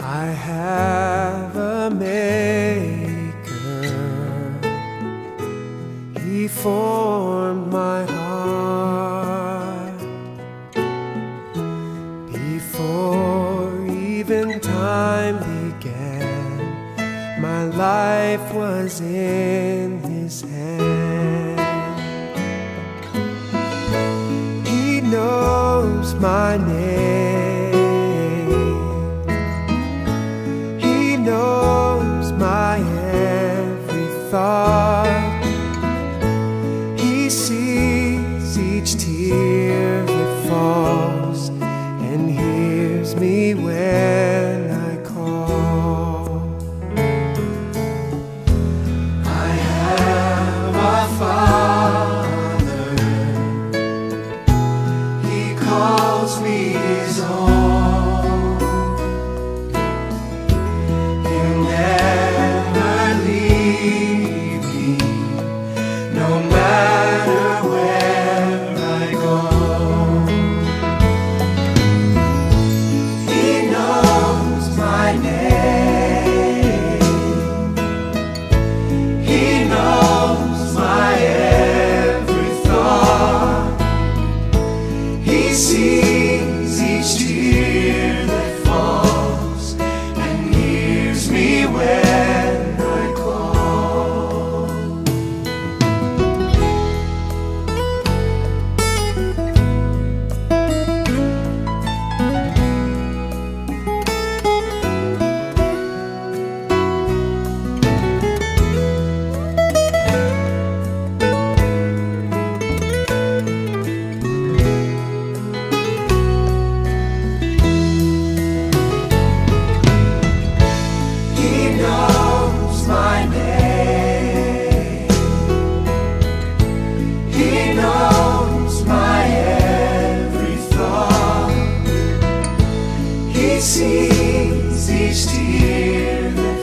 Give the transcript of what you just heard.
I have a maker. He formed my heart before even time began. My life was in His hand. He knows my name. He knows my every thought. He sees each tear that falls and hears me when I call. I have a Father. He calls me His own. He'll never leave me, no matter where I go. He knows my name. He knows my every thought. He sees each tear that falls and hears me when I call. He knows my name. He knows my every thought. He sees each tear that